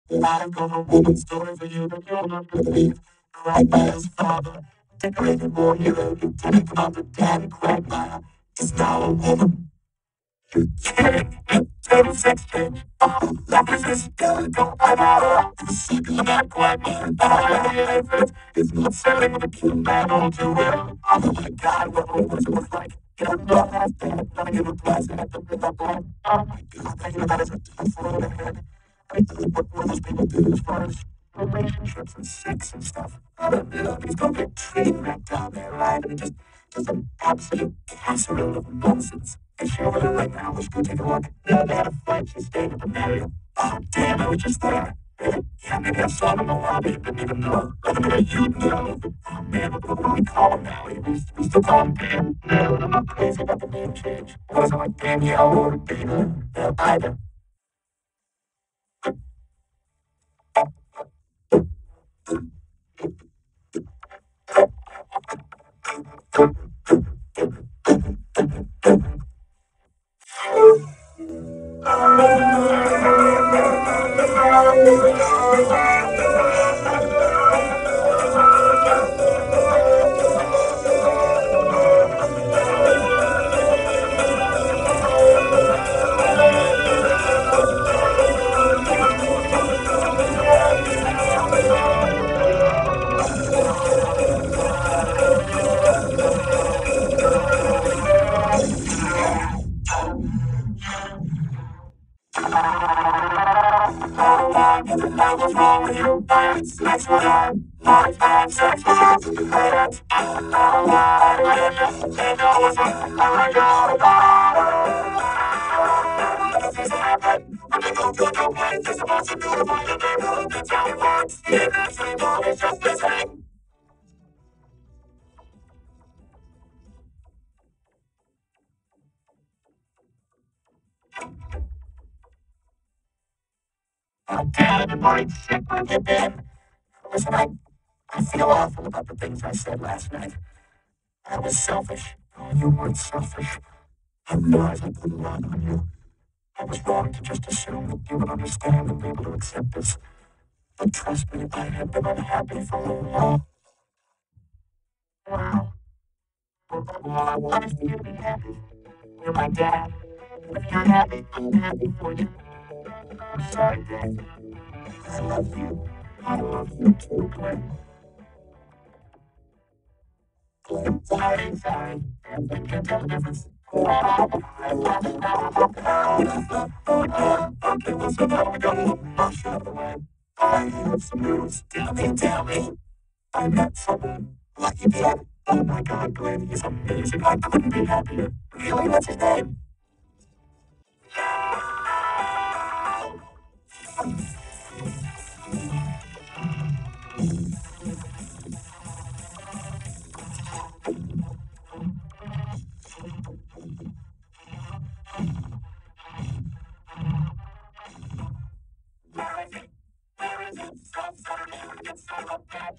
I've got a woman's story for you that you'll not believe. Quagmire's father, decorated war hero, Lieutenant Commander Dan Quagmire, is now a woman. Total sex change. That is a skeletal. I'm out of the secret of that Quagmire. It's not selling with a cute man all too well. Oh my god, what does it look like? You don't know that's bad. Nothing even applies to that with that plan. Oh my god, thinking about it is a tough road ahead. I mean, what most people do as far as relationships and sex and stuff. I don't know. It's gonna get train wrecked down there, right? I mean, just an absolute casserole of nonsense. Is she over there right now? Let's go take a look. Yeah, they had a fight. She's staying at the Marriott. Oh, damn, I was just there. Really? Yeah, maybe I saw him in the lobby and didn't even know. Whether maybe you know. Oh, man, what do we call him now? We still call him Dan? No, I'm not crazy about the name change. What is it, like Danielle or Dana? Either. What's wrong with you? Sex with her. Sex with her. They know what's up. Oh my god. This happened. When they go to the place, they're supposed to notify the neighborhood. That's how it works. The actually mom is just missing. Oh, Dad, I'm worried sick with you, Ben. Listen, I feel awful about the things I said last night. I was selfish. Oh, you weren't selfish. I realized I put a lot on you. I was wrong to just assume that you would understand and be able to accept this. But trust me, I have been unhappy for a while. Wow. Well, I wanted you to be happy. You're my dad. If you're happy, I'm happy for you. I'm sorry, Dad. I love you. I love you too, Glenn. Glenn, sorry. I think you tell the difference. Okay, well, so now we got a little mush out of the way. I have some news. Tell me. I met someone. Lucky Dad. Oh my god, Glenn, he's amazing. I couldn't be happier. Really, what's his name? Where is it? Where is it? Some Saturday when it gets son of a bitch.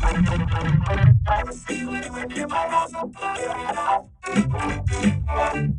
I will see you anywhere near my house. I'll put it out.